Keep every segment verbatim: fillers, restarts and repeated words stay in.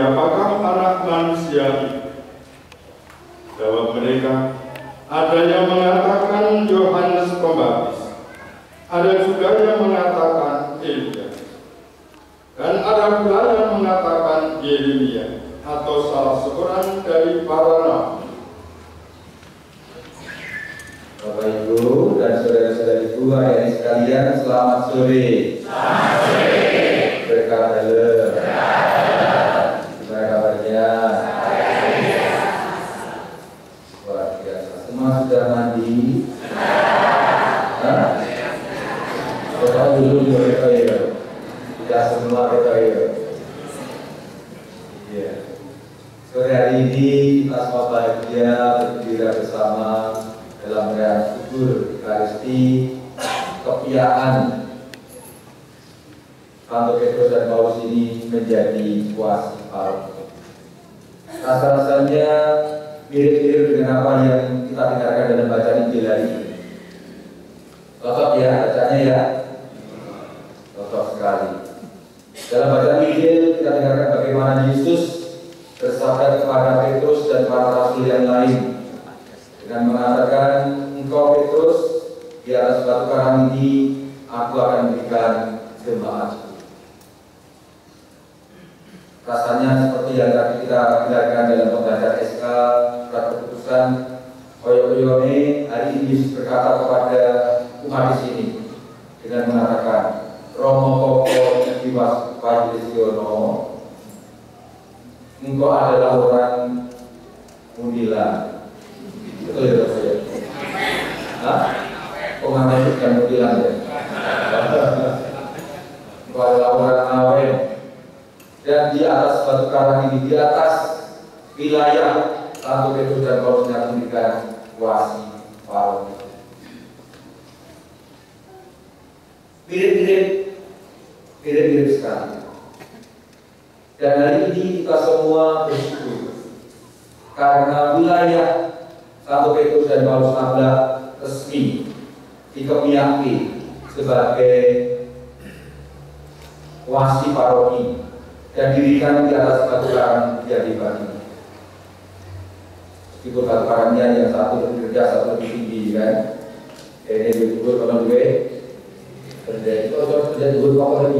siapakah anak manusia itu? Jawab mereka, ada yang mengatakan Yohanes Pembaptis, ada juga yang mengatakan Elia, dan ada pula yang mengatakan Yeremia atau salah seorang dari para nabi. Bapak Ibu dan saudara-saudariku hari sekalian, selamat sore. Selamat sore. Berkah dalam. Gimana kabarnya? Luar biasa. Semua sudah mandi? Hah? Kita dulu kita ya. Sudah semua kita ya. Iya. Sore hari ini kita semua bahagia berdiri bersama dalam perayaan syukur Ekaristi kepiaan Santo Petrus dan Paulus ini menjadi kuasi paroki. Rasa-rasanya mirip-mirip dengan apa yang kita dengarkan dalam bacaan Injil hari ini. Cocok ya bacanya ya? Cocok sekali. Dalam bacaan Injil kita dengarkan bagaimana Yesus bersabda kepada Petrus dan para rasul yang lain dengan mengatakan, engkau Petrus, di atas batu karang ini aku akan berikan jemaatku. Rasanya seperti yang tadi kita dengarkan dalam pembacaan S K surat keputusan Koyo-Koyone, hari ini Yesus berkata kepada umat di sini dengan mengatakan, Romo Koko Jiwas Pajilisyono, engkau adalah orang Mundilan. Betul ya Bapak ya? Hah? Kok mengajukan mutilan ya? Engkau adalah orang Awen. Dan di atas batu karang ini, di atas wilayah Santo Petrus dan Paulus yang memberikan kuasi paroki. Mirip-mirip, mirip-mirip sekali. Dan hari ini kita semua bersyukur karena wilayah Santo Petrus dan Paulus adalah resmi dikepiyaki sebagai kuasi paroki dan dirikan di atas batu karang jadi bagi. Meskipun batu karangnya yang satu lebih kerja, satu lebih tinggi kan. Ini dulu kalau gue kerja itu harus kerja dulu kok lagi.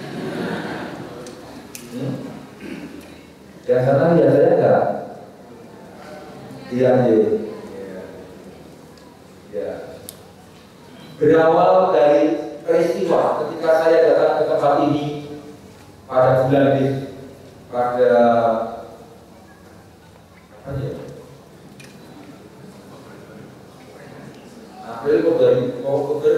Yang sana biasanya enggak? Iya aja. Ya. Berawal dari peristiwa ketika saya datang ke tempat ini pada bulan ini, pada apa ya? April kok dari Oktober,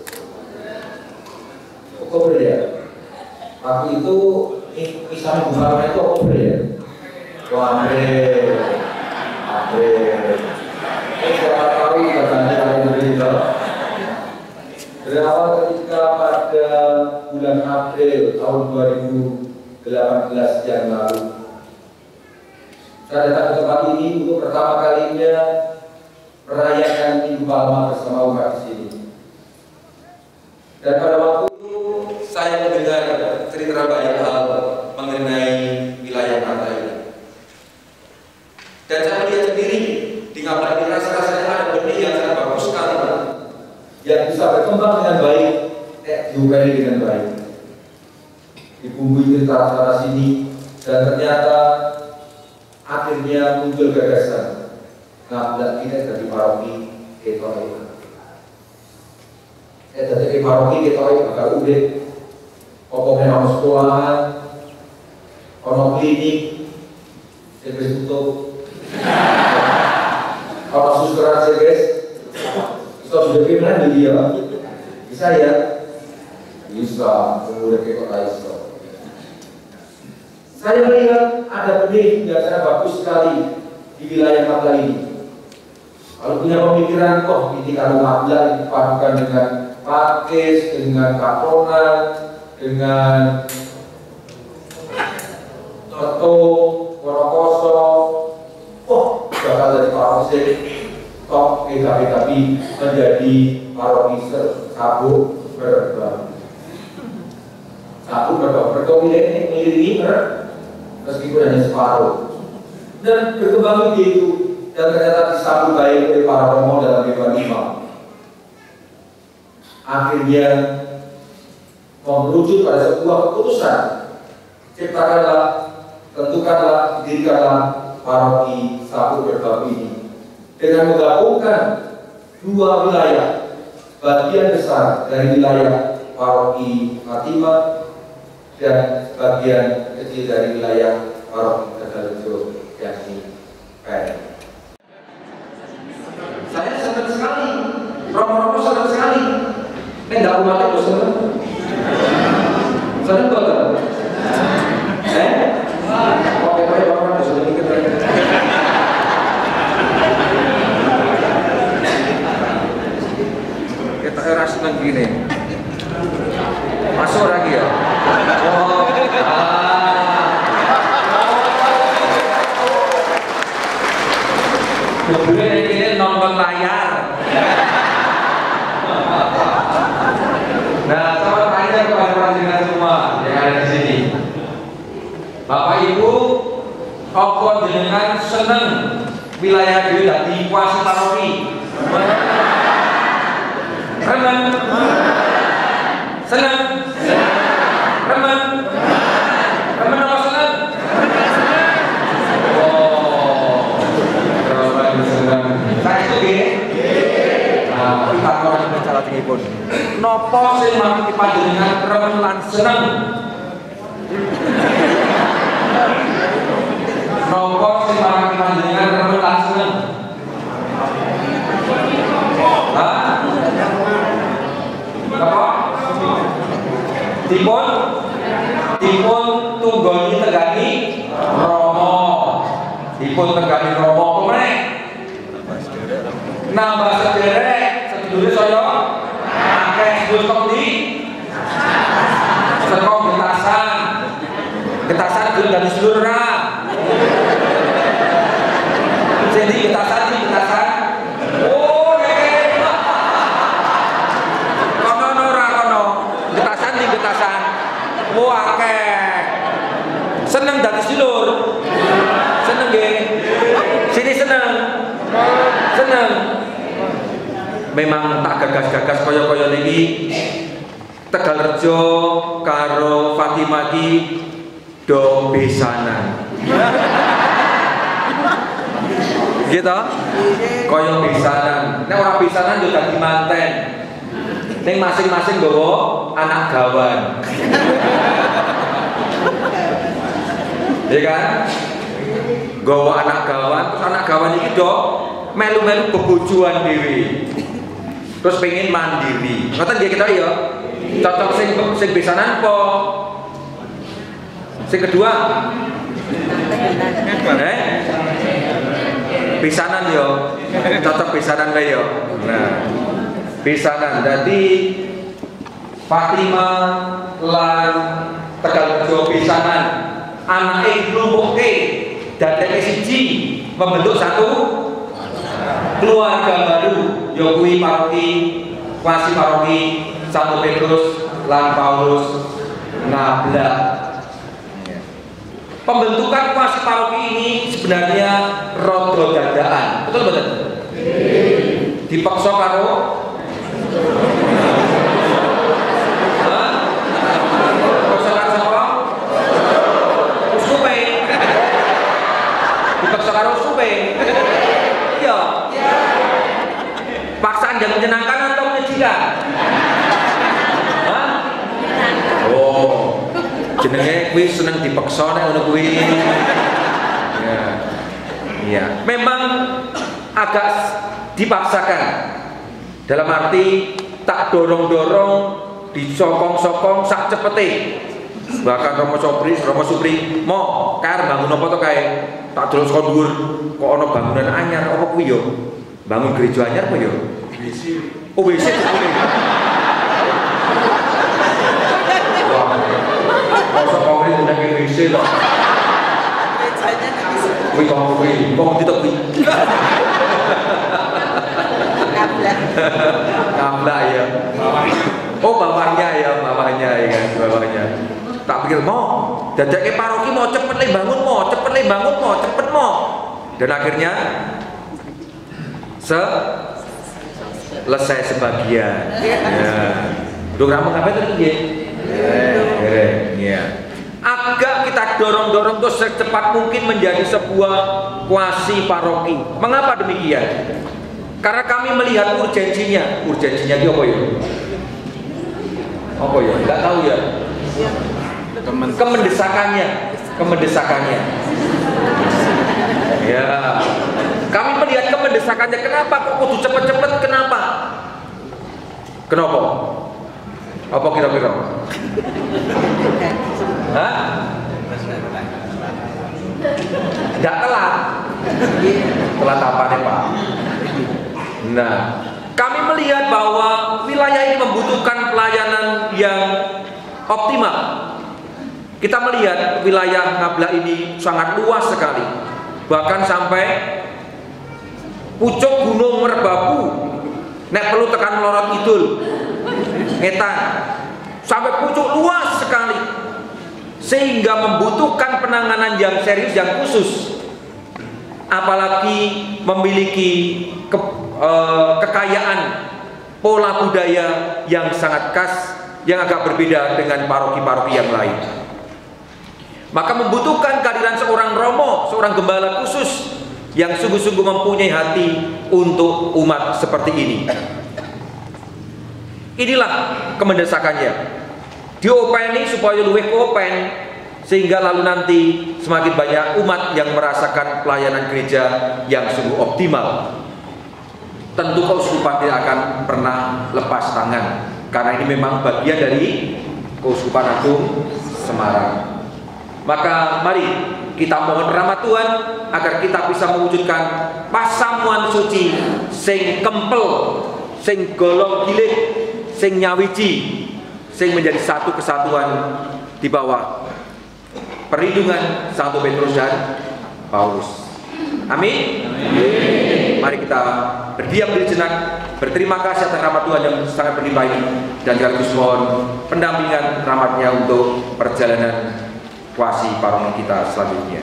Oktober ya. Waktu itu misalnya bunga itu Oktober ya. Wah, April, April. Saya tahu katanya kalian berbeda. Berawal ketika pada bulan April tahun dua ribu delapan belas yang lalu, saya datang ke tempat ini untuk pertama kalinya merayakan Minggu Palma bersama umat di sini. Dan pada waktu itu saya mendengar cerita banyak hal mengenai wilayah kota ini. Dan saya melihat sendiri di ngabar ini rasa-rasanya ada benih yang sangat bagus sekali, yang bisa berkembang dengan baik, eh, diupai dengan baik. Dibumbui cerita sana sini, dan ternyata akhirnya muncul gagasan. Nah, tidak kita dari paroki Ketoi. Eh, dari paroki Ketoi bakal udah. Pokoknya ono sekolahan, ono klinik, yang tutup. Ono susteran sih guys. Bisa sudah gimana dia? Bisa ya? Bisa, kemudian ke kota Iso. Saya melihat ada benih yang sangat bagus sekali di wilayah Mabla ini. Kalau punya pemikiran, kok ini kalau Mabla dipadukan dengan Pakis, dengan Kaponan, dengan Teto, Wonokoso, oh, bakal dari paroki top tapi menjadi paroki sabuk berbang. Sabuk berbang berkombinasi ini ber meskipun hanya separuh. Dan berkembang ide itu, dan ternyata disambut baik oleh para romo dalam Dewan Imam. Akhirnya merujuk pada sebuah keputusan, ciptakanlah, tentukanlah, dirikanlah paroki Sabut Berbagi ini dengan menggabungkan dua wilayah, bagian besar dari wilayah paroki Fatima dan bagian kecil dari wilayah paroki Tegalrejo yang ini. Saya senang sekali, romo-romo senang sekali. Ini tidak umatnya bos senang. Senang betul. Eh? Oke, baik, bapak bos senang dikit lagi. Kita era senang gini. Masuk lagi ya. Oh, ah. Kemudian ini nonton layar. Nah, saya tanya kepada panjenengan semua yang ada di sini. Bapak Ibu, apa jenengan seneng wilayah dhewe dadi kuasi paroki? Seneng? Seneng? Remen? Remen apa seneng? Oh, remen seneng. Saya itu nggih. Nah, kita orang bicara tingipun. Napa sing maringi panjenengan remen lan seneng? Napa sing maringi panjenengan remen lan seneng? Hah? Apa? Dipun dipun tunggoni tegani romo. Dipun tegani romo kemeneh. Nambah sederek sedulur saya akeh sedulur di sekong getasan. Getasan gelem dadi sedulur ra. Jadi getasan iki getasan. Oh, nek. Kono ora kono. Getasan di getasan. Oh, akeh. Seneng dadi sedulur. Seneng nggih. Sini seneng. Seneng. Memang tak gagas-gagas kaya-kaya niki Tegalrejo karo Fatima ki do besanan. Gitu? Kaya besanan. Nek ora besanan yo dadi manten. Ning masing-masing nggawa anak gawan. Iya kan? Nggawa anak gawan, terus anak gawan iki do melu-melu bebojoan dhewe. Terus pengen mandiri. Ngoten nggih kita ya. Cocok sing sing besanan apa? Sing kedua. Eh? Besanan yo. Cocok besanan kae yo. Nah. Besanan. Dadi Fatima lan Tegalrejo besanan. Anake nglumpukke dadeke siji membentuk satu keluarga baru. Ya kuwi paroki kuasi paroki Santo Petrus lan Paulus Ngablak. Pembentukan kuasi paroki ini sebenarnya rodo dadaan. Betul betul? Dipaksa karo Hah? Dipaksa karo siapa? Uskupe. Dipaksa karo uskupe. Iya. Paksaan yang menyenangkan atau menyedihkan? Hah? Oh, jenenge kuwi seneng dipaksa nek ngono kuwi. Ya. Iya, memang agak dipaksakan. Dalam arti tak dorong-dorong, disokong-sokong sak cepete. Bahkan Romo Supri, Romo Supri, mau kar bangun apa to kae? Tak delok saka dhuwur, kok ana bangunan anyar apa kuwi yo? Bangun gereja anyar apa yo? W C. Oh, W C boleh. Wah. Masa kau ini udah ke W C loh. Gerejanya nanti sih. Wih, kau kuwi, kau tidak kuwi. Kablah. Kablah ya. Oh, bawahnya ya, bawahnya ya kan, bawahnya. Tak pikir mau, dadake paroki mau cepet le bangun mau, cepet le bangun mau, cepet mau. Dan akhirnya selesai sebagian. Ya. Duh kamu ngapain tadi nggih? Ya. Agak kita dorong-dorong tuh secepat mungkin menjadi sebuah kuasi paroki. Mengapa demikian? Karena kami melihat urgensinya. Urgensinya itu apa ya? Apa ya? Enggak tahu ya. Kemendesakannya, kemendesakannya. Ya. Kami melihat kemendesakannya. Kenapa kok kudu cepet-cepet? Kenapa? Kenapa? Apa kira-kira? Hah? Tidak telat. Telat apa nih Pak? Nah, kami melihat bahwa wilayah ini membutuhkan pelayanan yang optimal. Kita melihat wilayah Ngabla ini sangat luas sekali. Bahkan sampai pucuk Gunung Merbabu. Nek perlu tekan Melorot Kidul. Ngetan. Sampai pucuk luas sekali. Sehingga membutuhkan penanganan yang serius, yang khusus. Apalagi memiliki ke, e, kekayaan pola budaya yang sangat khas, yang agak berbeda dengan paroki-paroki yang lain. Maka membutuhkan kehadiran seorang romo, seorang gembala khusus yang sungguh-sungguh mempunyai hati untuk umat seperti ini. Inilah kemendesakannya. Diopeni supaya luwih kopen, sehingga lalu nanti semakin banyak umat yang merasakan pelayanan gereja yang sungguh optimal. Tentu keuskupan tidak akan pernah lepas tangan, karena ini memang bagian dari Keuskupan Agung Semarang. Maka mari kita mohon rahmat Tuhan agar kita bisa mewujudkan pasamuan suci sing kempel, sing golong gilik, sing nyawiji, sing menjadi satu kesatuan di bawah perlindungan Santo Petrus dan Paulus. Amin. Amin. Mari kita berdiam diri jenak, berterima kasih atas rahmat Tuhan yang sangat berlimpah ini, dan sekaligus mohon pendampingan rahmatnya untuk perjalanan kuasi paroki kita selanjutnya.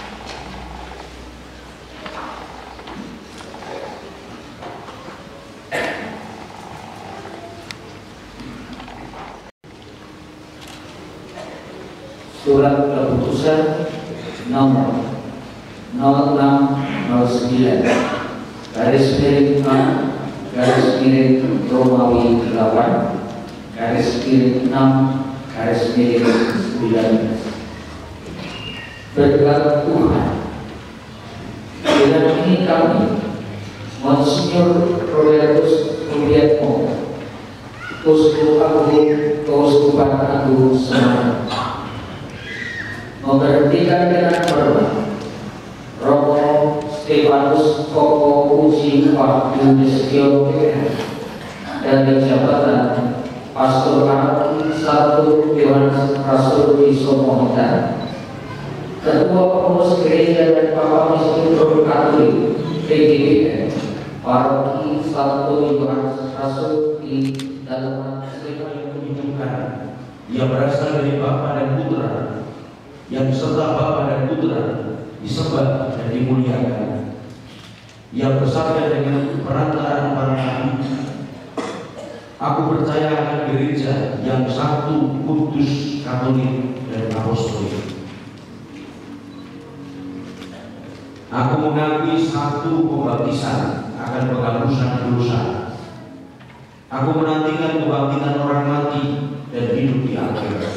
Surat keputusan nomor nol enam nol sembilan garis miring enam garis miring Romawi delapan garis miring enam garis miring sembilan belas. Berkat Tuhan, dengan ini kami Monsignor Robertus Rubiatmo, Uskup Agung Keuskupan Agung Semarang, memberhentikan dengan hormat Romo Stefanus Koko Uji Wahyu Nestio dari jabatan Pastor Paroki satu Yohanes Rasul di Somohitan, Ketua Pengurus Gereja dan Papa Miskin Romo Katolik P G B N Paroki satu Yohanes Rasul di Dalaman Stefan yang menyembuhkan, yang berasal dari Bapa dan Putra, yang serta Bapa dan Putra disembah dan dimuliakan, yang bersabda dengan perantaraan para nabi. Aku percaya akan gereja yang satu, kudus, katolik, dan apostolik. Aku mengakui satu pembaptisan akan penghapusan dosa. Aku menantikan kebangkitan orang mati dan hidup di akhirat.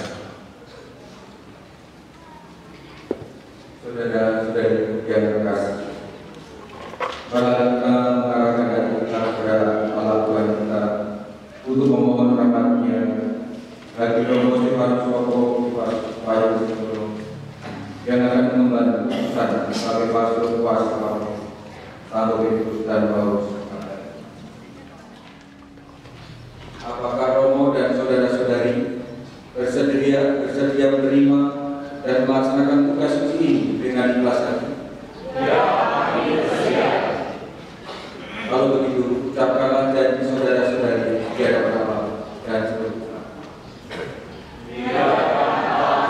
Saudara-saudari yang terkasih, marilah kita mengarahkan hati kita kepada Allah Tuhan kita untuk memohon rahmat-Nya bagi Romo Stefanus Koko Wahyu yang akan mengemban pesan sebagai pastor kuasa Santo Petrus dan Paulus. Apakah Romo dan saudara-saudari bersedia bersedia menerima dan melaksanakan tugas suci ini dengan ikhlas hati? Ya, kami bersedia. Kalau begitu, ucapkanlah janji saudara-saudari di hadapan Allah dan seluruh. Ya,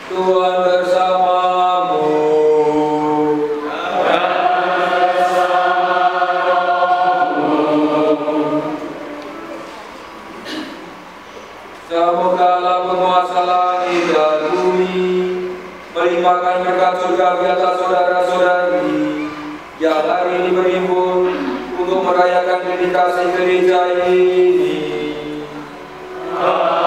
Tuhan bersamamu. Semoga Allah penguasa langit dan bumi melimpahkan berkat surga di atas saudara-saudari yang hari ini berhimpun untuk merayakan dedikasi gereja ini. Amin.